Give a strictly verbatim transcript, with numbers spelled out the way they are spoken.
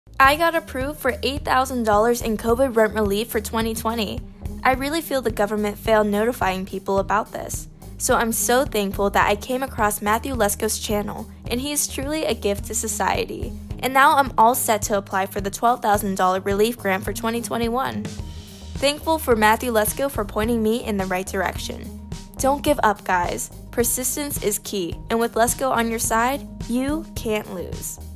I got approved for eight thousand dollars in COVID rent relief for twenty twenty. I really feel the government failed notifying people about this. So I'm so thankful that I came across Matthew Lesko's channel, and he is truly a gift to society. And now I'm all set to apply for the twelve thousand dollars relief grant for twenty twenty-one. Thankful for Matthew Lesko for pointing me in the right direction. Don't give up, guys. Persistence is key, and with Lesko on your side, you can't lose.